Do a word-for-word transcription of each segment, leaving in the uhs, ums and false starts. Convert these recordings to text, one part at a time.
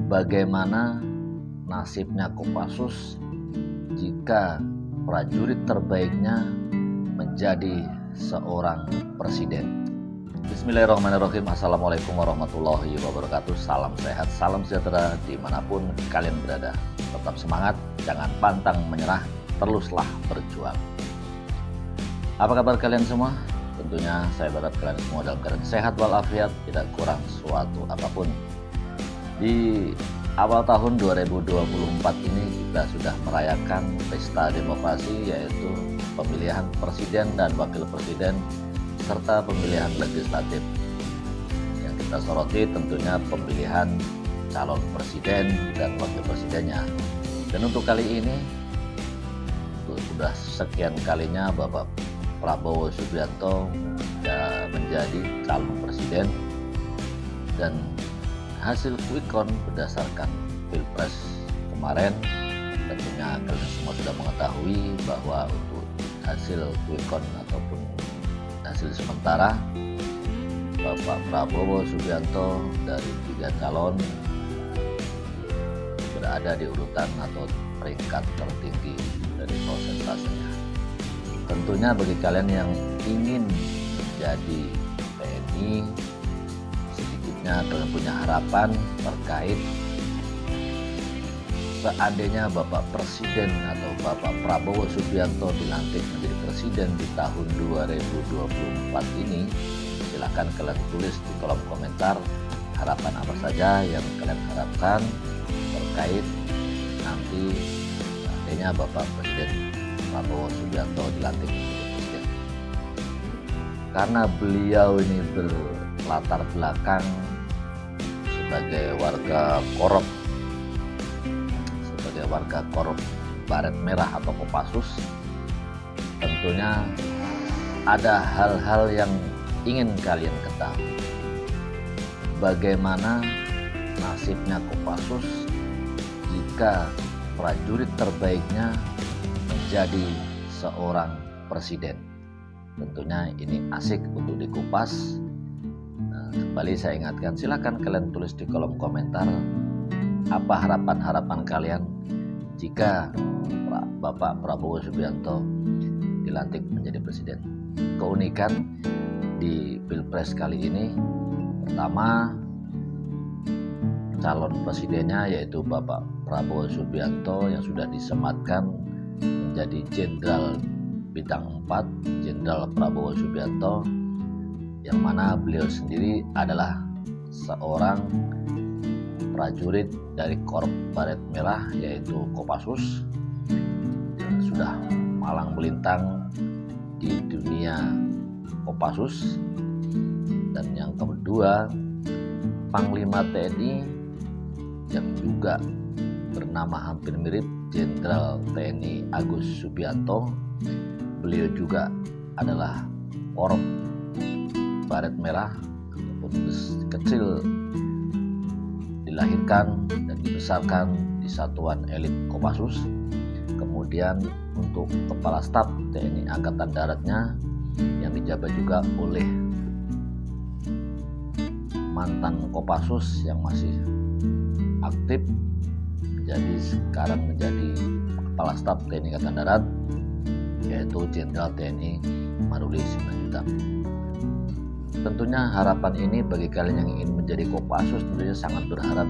Bagaimana nasibnya Kopassus jika prajurit terbaiknya menjadi seorang presiden? Bismillahirrahmanirrahim. Assalamualaikum warahmatullahi wabarakatuh. Salam sehat, salam sejahtera dimanapun kalian berada. Tetap semangat, jangan pantang menyerah, teruslah berjuang. Apa kabar kalian semua? Tentunya saya berharap kalian semua dalam keadaan sehat walafiat, tidak kurang suatu apapun. Di awal tahun dua ribu dua puluh empat ini kita sudah merayakan pesta demokrasi, yaitu pemilihan presiden dan wakil presiden serta pemilihan legislatif. Yang kita soroti tentunya pemilihan calon presiden dan wakil presidennya. Dan untuk kali ini, untuk sudah sekian kalinya Bapak Prabowo Subianto ya menjadi calon presiden, dan hasil quick count berdasarkan Pilpres kemarin tentunya kalian semua sudah mengetahui bahwa untuk hasil quick count ataupun hasil sementara, Bapak Prabowo Subianto dari tiga calon berada di urutan atau peringkat tertinggi dari prosentasenya. Tentunya bagi kalian yang ingin menjadi T N I, sedikitnya kalian punya harapan terkait seandainya Bapak Presiden atau Bapak Prabowo Subianto dilantik menjadi presiden di tahun dua ribu dua puluh empat ini. Silahkan kalian tulis di kolom komentar harapan apa saja yang kalian harapkan terkait nanti seandainya Bapak Presiden Prabowo Subianto dilantik menjadi presiden. Karena beliau ini berlatar belakang sebagai warga korup, sebagai warga korup baret merah atau Kopassus, tentunya ada hal-hal yang ingin kalian ketahui. Bagaimana nasibnya Kopassus jika prajurit terbaiknya menjadi seorang presiden? Tentunya ini asik untuk dikupas. Nah, kembali saya ingatkan, silakan kalian tulis di kolom komentar apa harapan-harapan kalian jika Bapak Prabowo Subianto dilantik menjadi presiden. Keunikan di Pilpres kali ini, pertama, calon presidennya yaitu Bapak Prabowo Subianto yang sudah disematkan menjadi Jenderal Bintang empat, Jenderal Prabowo Subianto, yang mana beliau sendiri adalah seorang prajurit dari Korup Baret Merah yaitu Kopassus, yang sudah malang melintang di dunia Kopassus. Dan yang kedua, Panglima T N I yang juga bernama hampir mirip, Jenderal T N I Agus Subianto. Beliau juga adalah Korup Baret Merah, ataupun kecil dilahirkan dan dibesarkan di satuan elit Kopassus. Kemudian untuk Kepala Staf T N I Angkatan Daratnya yang dijabat juga oleh mantan Kopassus yang masih aktif, menjadi sekarang menjadi Kepala Staf T N I Angkatan Darat, yaitu Jenderal T N I Maruli Simanjuntak. Tentunya harapan ini bagi kalian yang ingin menjadi Kopassus tentunya sangat berharap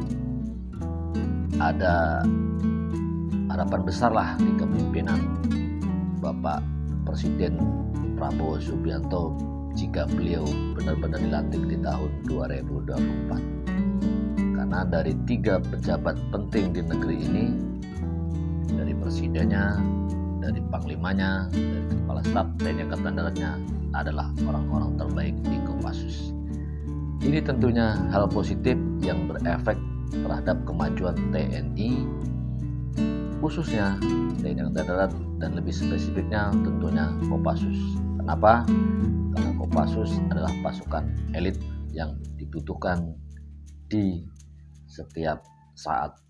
ada harapan besar lah di kepemimpinan Bapak Presiden Prabowo Subianto jika beliau benar-benar dilantik di tahun dua ribu dua puluh empat. Karena dari tiga pejabat penting di negeri ini, dari presidennya, dari panglimanya, dari kepala staf T N I Angkatan Daratnya, adalah orang-orang terbaik di Kopassus. Ini tentunya hal positif yang berefek terhadap kemajuan T N I, khususnya T N I Angkatan Darat, dan lebih spesifiknya tentunya Kopassus. Kenapa? Karena Kopassus adalah pasukan elit yang dibutuhkan di setiap saat